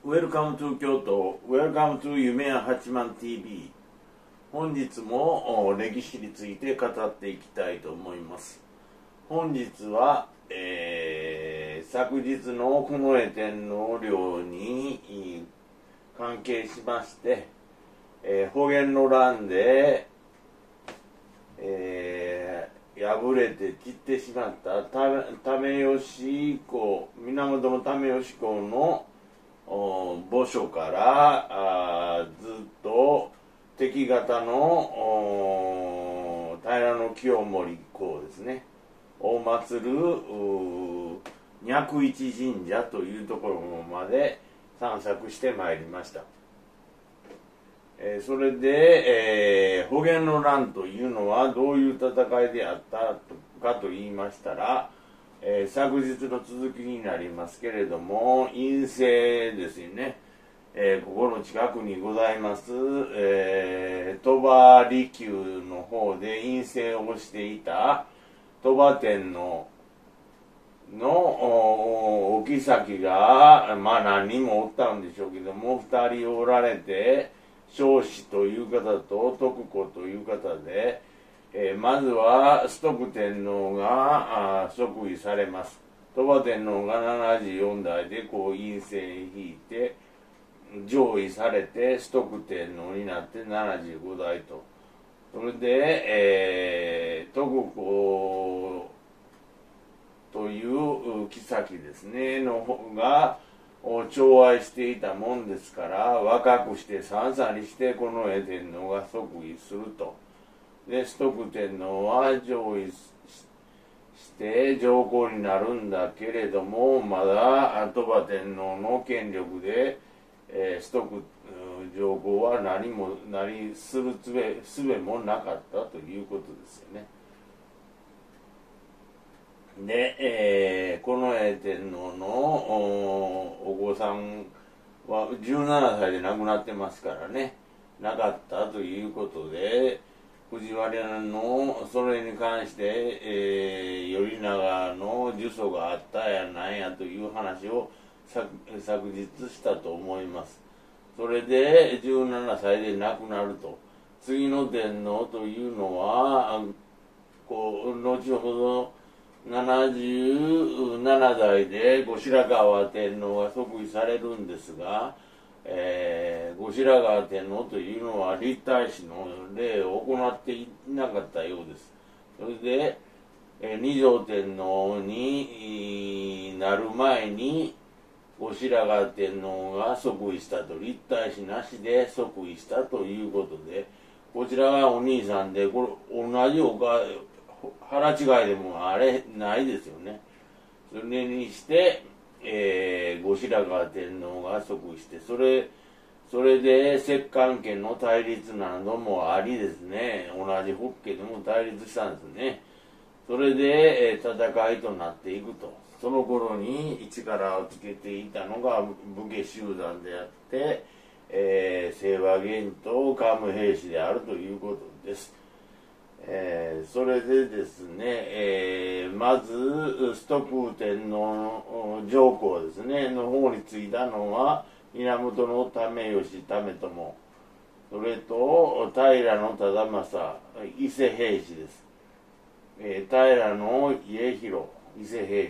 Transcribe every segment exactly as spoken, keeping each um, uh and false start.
Welcome to 京都 Welcome to 夢や八幡 ティーブイ。 本日も歴史について語っていきたいと思います。本日は、えー、昨日の近衛天皇陵に関係しまして、えー、保元の乱で、えー、敗れて散ってしまった為義公、源為義公の墓所からあずっと敵方の平清盛公ですねを祀る若一神社というところまで散策してまいりました。えー、それで、えー、保元の乱というのはどういう戦いであったかと言いましたら、えー、昨日の続きになりますけれども、院政ですよね、えー、ここの近くにございます、えー、鳥羽離宮の方で院政をしていた鳥羽天皇のお妃が、まあ何人もおったんでしょうけども、ふたりおられて、彰子という方と徳子という方で、えー、まずは崇徳天皇が即位されます。鳥羽天皇がななじゅうよん代でこう院政引いて上位されて崇徳天皇になってななじゅうご代と、それで、えー、徳子という妃ですねの方が寵愛していたもんですから、若くしてさんさりして近衛天皇が即位すると。で崇徳天皇は上位して上皇になるんだけれども、まだ鳥羽天皇の権力で、えー、崇徳上皇は何も何するすべすべもなかったということですよね。で、えー、近衛天皇の お, お子さんはじゅうななさいで亡くなってますからね、なかったということで、藤原のそれに関して、えー、頼長の呪詛があったやなんやという話を昨日したと思います。それでじゅうななさいで亡くなると。次の天皇というのはこう後ほどななじゅうなな代で後白河天皇が即位されるんですが、えー、後白河天皇というのは立体師の礼を行っていなかったようです。それで、えー、二条天皇になる前に後白河天皇が即位したと、立体師なしで即位したということで、こちらがお兄さんで、これ同じおか腹違いでもあれないですよね。それにしてえー、後白河天皇が即位して、それそれで摂関家の対立などもありですね、同じ北家でも対立したんですね。それで、えー、戦いとなっていくと。その頃に力をつけていたのが武家集団であって、えー、清和源と桓武平氏であるということです。えー、それでですね、えー、まず崇徳天皇の上皇ですねの方についたのは源為義為朝、それと平忠正伊勢平氏です。えー、平家広伊勢平氏、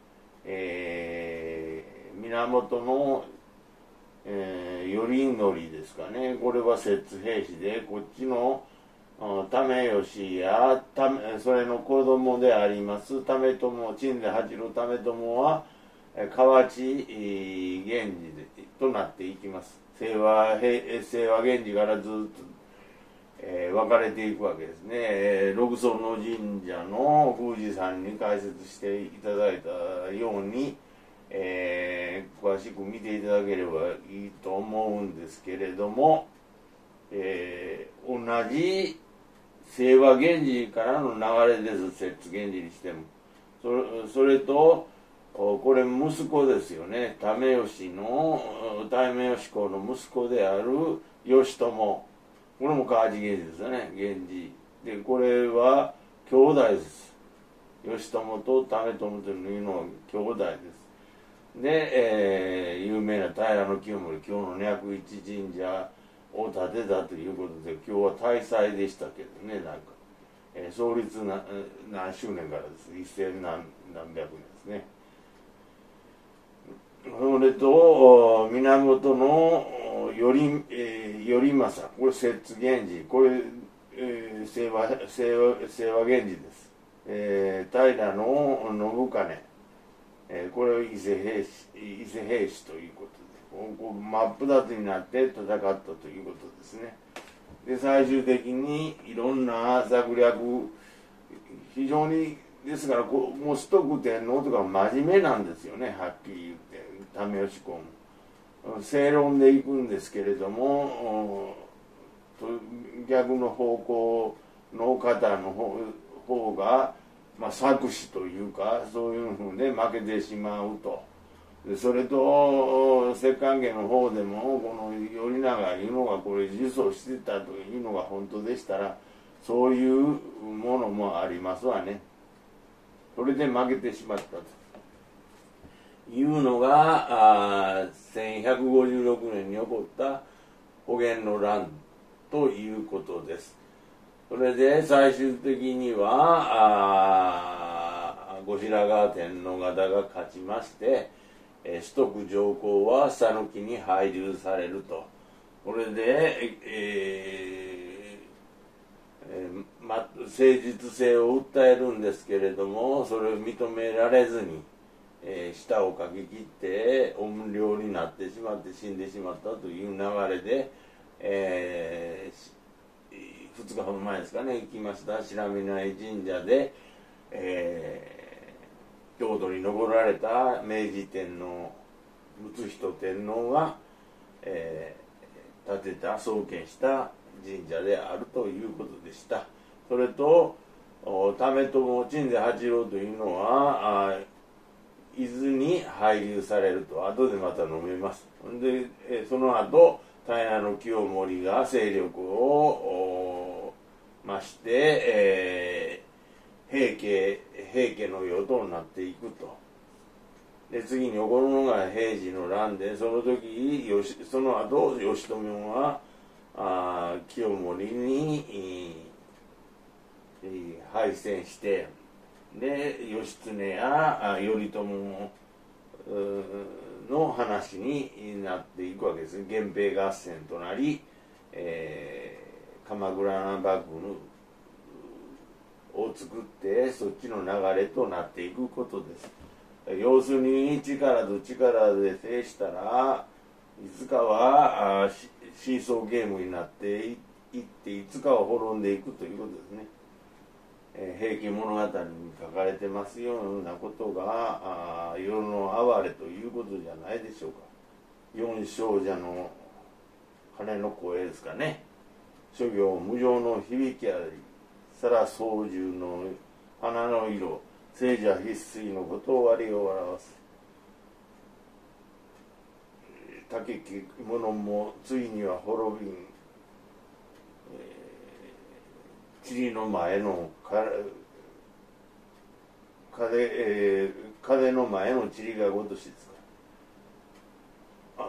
えー、源の、えー、頼則ですかね、これは摂津平氏で、こっちの為義やそれの子供であります為朝、鎮西八郎為朝は河内源氏となっていきます。清和清和源氏からずっと、えー、分かれていくわけですね。六尊の神社の宮司さんに解説していただいたように、えー、詳しく見ていただければいいと思うんですけれども、えー、同じ清和源氏からの流れです。摂津源氏にしてもそれ、それとこれ息子ですよね。為義の為義公の息子である義朝、これも川地源氏ですよね。源氏で、これは兄弟です。義朝と為朝というのは兄弟です。で、えー、有名なは平清盛、今日の二百一神社を建てたということで、今日は大祭でしたけどね、なんか、えー、創立な何周年からです、一千何何百年ですね。それと源の頼、えー、頼政、これ摂津源氏、これ、えー、清和清和清和源氏です。えー、平の信兼、えー、これを伊勢平氏伊勢平氏ということで、こう真っ二つになって戦ったということですね。で最終的にいろんな策略、非常にですからこうもう崇徳天皇とか真面目なんですよね、はっきり言って。為義公も正論でいくんですけれども、逆の方向の方の方方が、まあ、策士というかそういうふうで負けてしまうと。でそれと摂関家の方でもこの頼長いうのがこれ呪詛してたというのが本当でしたら、そういうものもありますわね。それで負けてしまったというのがせんひゃくごじゅうろくねんに起こった保元の乱ということです。それで最終的には後白河天皇方が勝ちまして、崇徳上皇は讃岐に配流されると。これで、えーえーま、誠実性を訴えるんですけれども、それを認められずに、えー、舌をかき切って怨霊になってしまって死んでしまったという流れで、えー、ふつかほど前ですかね、行きました白見内神社で、えー京都に残られた明治天皇睦仁天皇が、えー、建てた創建した神社であるということでした。それと為朝鎮西八郎というのは伊豆に配流されると後でまた述べます。で、えー、その後平清盛が勢力を増して、えー平家平家の世となっていくと。で次に起こるのが平治の乱で、その時よしその後義朝はあ清盛に敗戦して、で義経や頼朝の話になっていくわけです。源平合戦となり、えー、鎌倉幕府のを作ってそっちの流れとなっていくことです。要するに力と力で制したらいつかはシーソーゲームになっていっていつかは滅んでいくということですね。えー、平家物語に書かれてますようなことが世の哀れということじゃないでしょうか。四少女の鐘の声ですかね。諸行無常の響きありさら操縦の花の色聖者必須のことを割を表す。竹き者もついには滅びん、えー、塵の前の風、えー、風の前の塵がごとしですか。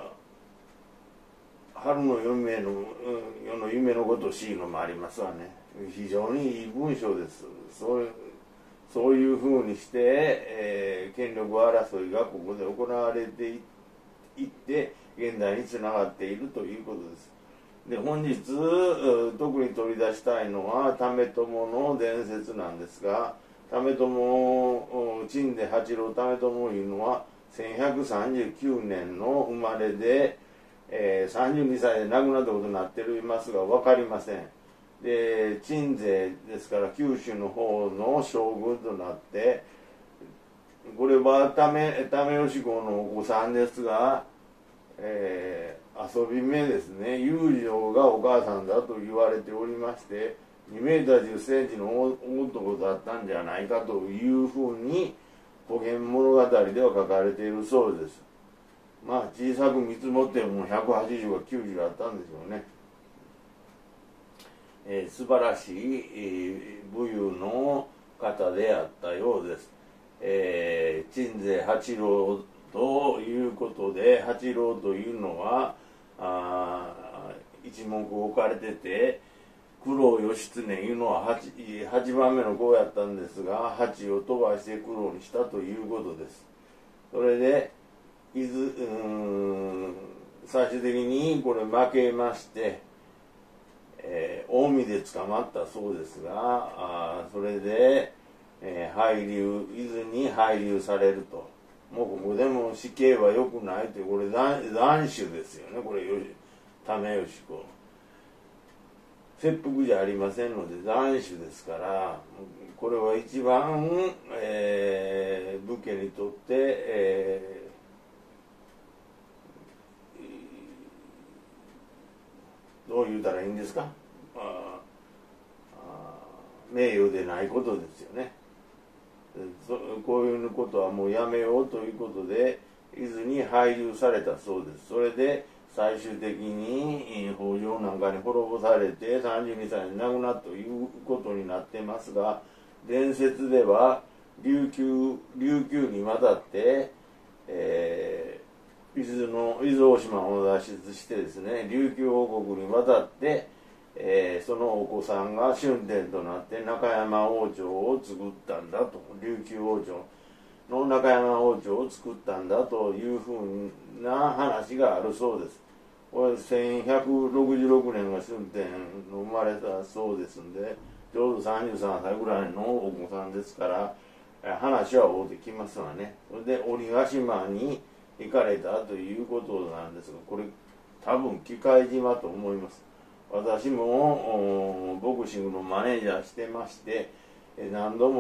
春の夢の世の夢のごとしいのもありますわね。非常にいい文章です。そういうそういうふうにして、えー、権力争いがここで行われていって現代につながっているということです。で本日特に取り出したいのは為朝の伝説なんですが、為朝鎮西八郎為朝いうのはせんひゃくさんじゅうきゅうねんの生まれで、えー、さんじゅうにさいで亡くなったことになっていますが分かりません。で鎮西ですから九州の方の将軍となって、これは為義公のお子さんですが、えー、遊び目ですね。友情がお母さんだと言われておりまして、にメーターじゅっセンチの大男だったんじゃないかというふうに保元物語では書かれているそうです。まあ小さく見積もってもひゃくはちじゅうかきゅうじゅうあったんでしょうね。えー、素晴らしい、えー、武勇の方であったようです。えー、鎮西八郎ということで、八郎というのはあ一目置かれてて、九郎義経いうのは 8, 8番目の子やったんですが、八を飛ばして九郎にしたということです。それで伊豆うーん最終的にこれ負けまして、えー、近江で捕まったそうですが、あそれで、えー、廃流伊豆に廃流されると。もうここでも死刑は良くないという、これ斬首ですよね。これ為義子切腹じゃありませんので斬首ですから、これは一番、えー、武家にとって、えー、どう言うたらいいんですか、ああ名誉でないことですよね。そこういうことはもうやめようということで伊豆に廃流されたそうです。それで最終的に北条なんかに滅ぼされてさんじゅうにさいで亡くなったということになってますが、伝説では琉球琉球に渡って、えー、伊豆の伊豆大島を脱出してですね、琉球王国に渡って、えー、そのお子さんが春天となって中山王朝を作ったんだと、琉球王朝の中山王朝を作ったんだというふうな話があるそうです。これせんひゃくろくじゅうろくねんが春天の生まれたそうですんで、ちょうどさんじゅうさんさいぐらいのお子さんですから、話は合うてきますわね。それで鬼ヶ島に行かれたということなんですが、これ多分喜界島と思います。私もボクシングのマネージャーしてまして、何度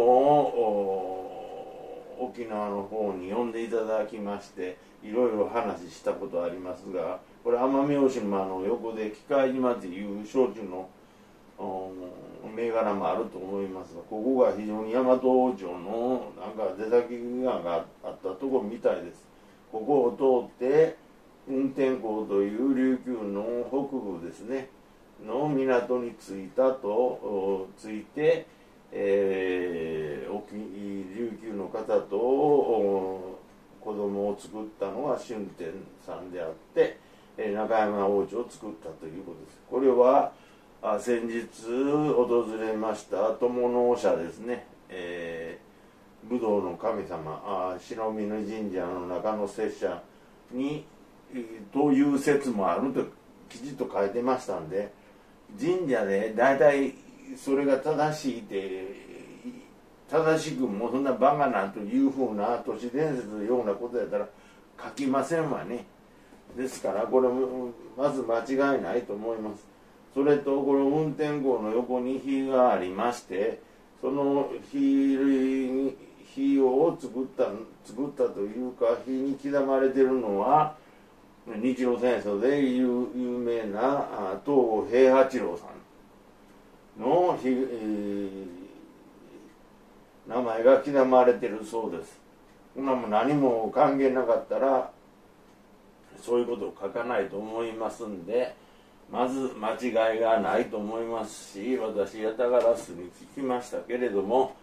も沖縄の方に呼んでいただきまして、いろいろ話したことありますが、これ奄美大島の横で喜界島という焼酎の銘柄もあると思いますが、ここが非常に大和王朝のなんか出先があったところみたいです。ここを通って雲天港という琉球の北部ですねの港に着いたと着いて、えー、沖琉球の方と子供を作ったのが春天さんであって、中山王朝を作ったということです。これは先日訪れました友の社ですね、えー、武道の神様白峰神社の中の拙者にという説もあるときちっと書いてましたんで、神社で大体それが正しいって正しくもそんなバカなというふうな都市伝説のようなことやったら書きませんわね。ですからこれもまず間違いないと思います。それとこの運転港の横に火がありまして、その火火を作った作ったというか火に刻まれているのは日露戦争で有名な東郷平八郎さんの、えー、名前が刻まれているそうです。こんなも何も関係なかったらそういうことを書かないと思いますんで、まず間違いがないと思いますし、私ヤタガラスに聞きましたけれども、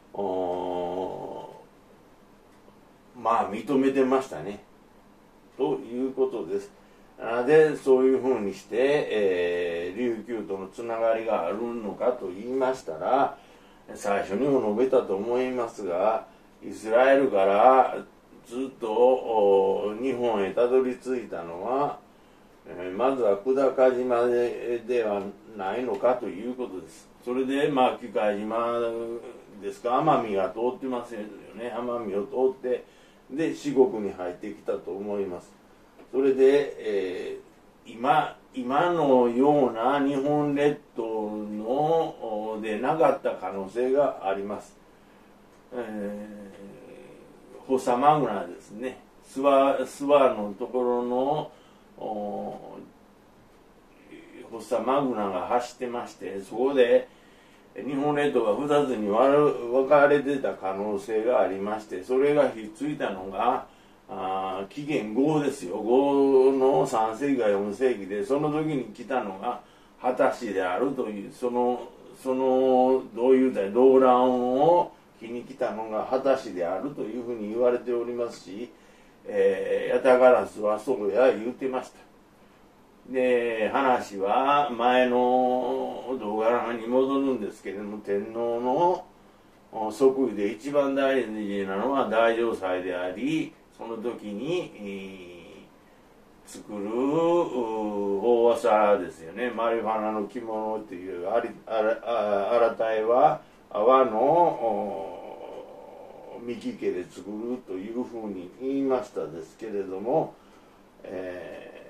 まあ認めてましたねということです。でそういうふうにして、えー、琉球とのつながりがあるのかと言いましたら、最初にも述べたと思いますが、イスラエルからずっと日本へたどり着いたのは、えー、まずは久高島 で, ではないのかということです。それでまあ喜界島ですか、奄美が通ってますよね。奄美を通ってで四国に入ってきたと思います。それで、えー、今今のような日本列島のでなかった可能性があります。えー、フォッサマグナですね、諏訪諏訪のところのフォッサマグナが走ってまして、そこで日本列島がふたつに分かれてた可能性がありまして、それがひっついたのがあ紀元ごですよ。ごのさんせいきかよんせいきで、その時に来たのが秦氏であるという、そのそのどういうたら動乱を気に来たのが秦氏であるというふうに言われておりますし、 えー、ヤタガラスはそうや言うてました。で、話は前の動画に戻るんですけれども、天皇の即位で一番大事なのは大嘗祭であり、その時に、えー、作る大麻ですよね。マリファナの着物というありあらあらたえは泡の幹毛で作るというふうに言いましたですけれども、えー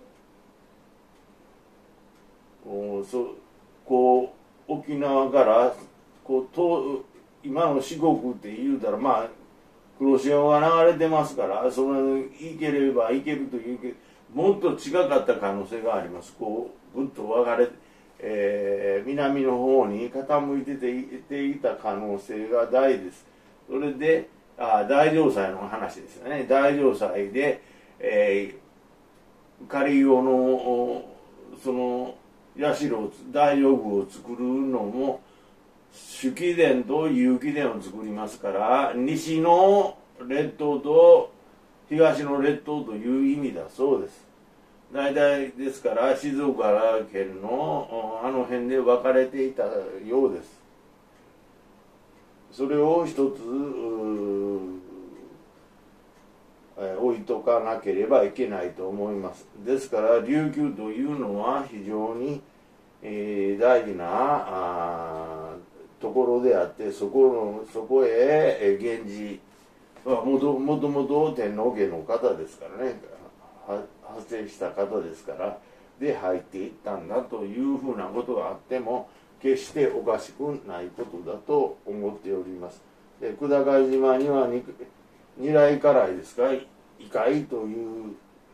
そこう沖縄からこうと今の四国って言うたらまあ黒潮が流れてますから、その行ければ行けるというけもっと近かった可能性があります。こうぐっと分かれ、えー、南の方に傾いてていていた可能性が大です。それであ大嘗祭の話ですよね。大嘗祭で、えー、仮用のその社を大丈夫を作るのも主基殿と有基殿を作りますから、西の列島と東の列島という意味だそうです。大体ですから静岡県のあの辺で分かれていたようです。それを一つ置いとかなければいけないと思います。ですから琉球というのは非常に、えー、大事なあところであって、そこのそこへ源氏はもともともと天皇家の方ですからね、発生した方ですからで入っていったんだというふうなことがあっても決しておかしくないことだと思っております。で久高島には二来家来ですか、異界という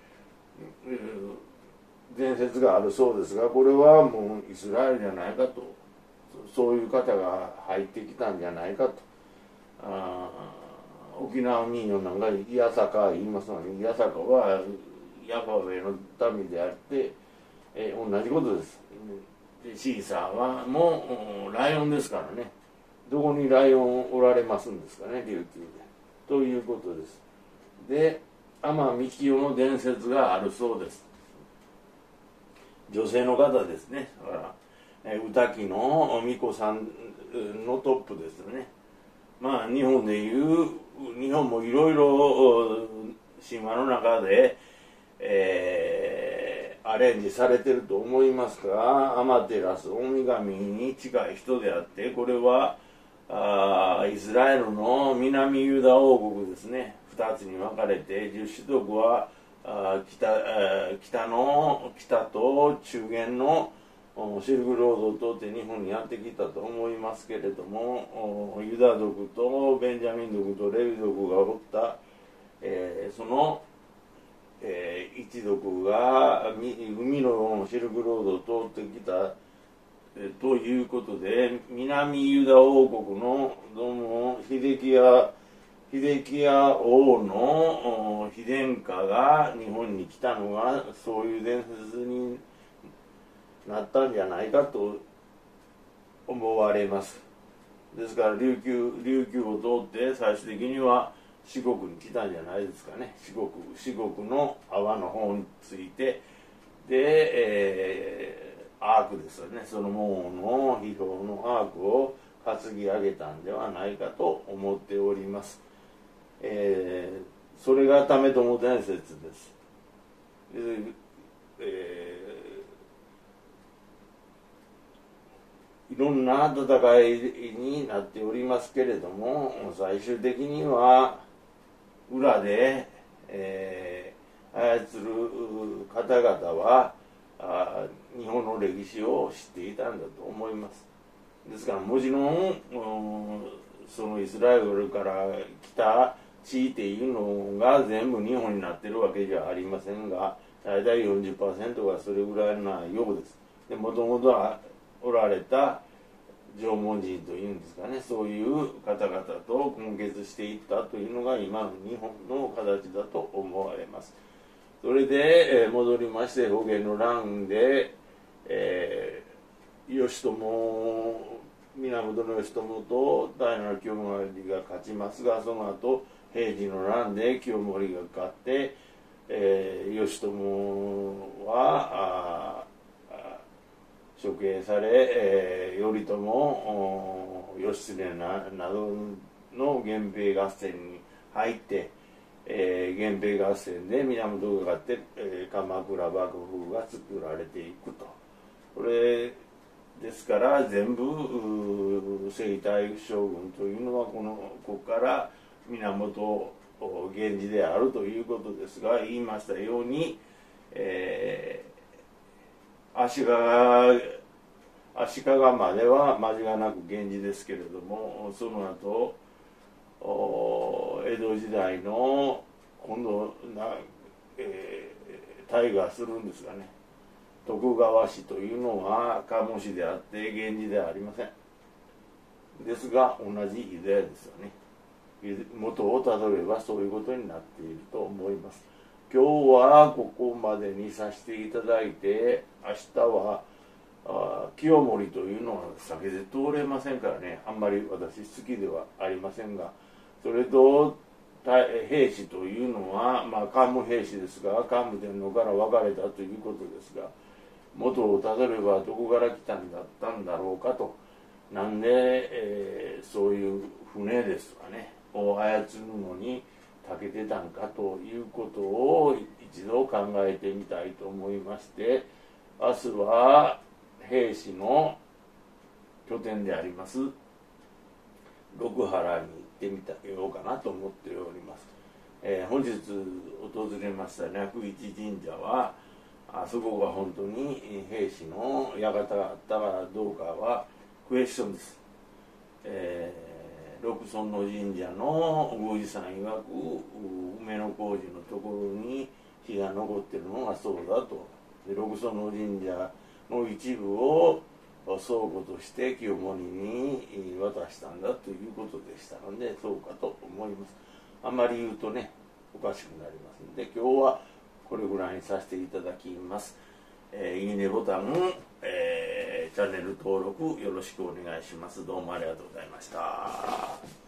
伝説があるそうですが、これはもうイスラエルじゃないかと、そういう方が入ってきたんじゃないかと。あ沖縄民謡なんかイヤサカ言いますのに、イヤサカはヤハウェの民であって、えー、同じことです。でシーサーはもうライオンですからね、どこにライオンおられますんですかね、琉球で。ということです。で天幹清の伝説があるそうです。女性の方ですね。だから宇多木の巫女さんのトップですね。まあ日本でいう日本もいろいろ神話の中で、えー、アレンジされてると思いますが、アマテラス大神に近い人であって、これはあイスラエルの南ユダ王国ですね。ふたつに分かれて十種族はあ 北, 北の北と中原のシルクロードを通って日本にやってきたと思いますけれども、ユダ族とベンジャミン族とレビ族がおった、えー、その、えー、一族が海のシルクロードを通ってきたということで、南ユダ王国のどうも秀樹や秀樹屋王の妃殿下が日本に来たのがそういう伝説になったんじゃないかと思われます。ですから琉球琉球を通って最終的には四国に来たんじゃないですかね。四国四国の阿波の方についてで、えー、アークですよね。その門の秘宝のアークを担ぎ上げたんではないかと思っております。えー、それが為朝伝説です。で、えー、いろんな戦いになっておりますけれども、最終的には裏で、えー、操る方々はあ日本の歴史を知っていたんだと思います。ですからもちろん、うん、そのイスラエルから来た地っていうのが全部日本になってるわけじゃありませんが、大体 よんじゅっパーセント がそれぐらいなようです。でもともとおられた縄文人というんですかね、そういう方々と混血していったというのが今の日本の形だと思われます。それで、えー、戻りまして保元の乱で、えー、義朝源義朝と大なる清盛が勝ちますが、その後平治の乱で清盛が勝って、えー、義朝は処刑され、えー、頼朝、義経ななどの源平合戦に入って、えー、源平合戦で源が勝って、えー、鎌倉幕府が作られていくと。これですから全部征夷将軍というのはこのここから源源氏であるということですが、言いましたように、えー、足利足利までは間違いなく源氏ですけれども、その後江戸時代の今度な、えー、大河するんですがね、徳川氏というのは鴨氏であって源氏ではありません。ですが同じユダヤですよね。元をたどればそういうことになっていると思います。今日はここまでにさせていただいて、明日はあ清盛というのは避けて通れませんからね、あんまり私好きではありませんが、それと兵士というのは、まあ、桓武兵士ですが、桓武天皇から分かれたということですが、元をたどればどこから来たんだったんだろうかと、なんで、えー、そういう船ですとかねを操るのに長けてたんかということを一度考えてみたいと思いまして、明日は平氏の拠点であります六原に行ってみたようかなと思っております。えー、本日訪れました略一神社は、あそこが本当に平氏の館があったかどうかはクエスチョンです。えー、六尊の神社の宮司さん曰く梅の工事のところに火が残ってるのがそうだと。で六尊の神社の一部を倉庫として清盛に渡したんだということでしたので、そうかと思います。あんまり言うとねおかしくなりますので、今日はこれぐらいにさせていただきます。えー、いいねボタン、えー、チャンネル登録よろしくお願いします。どうもありがとうございました。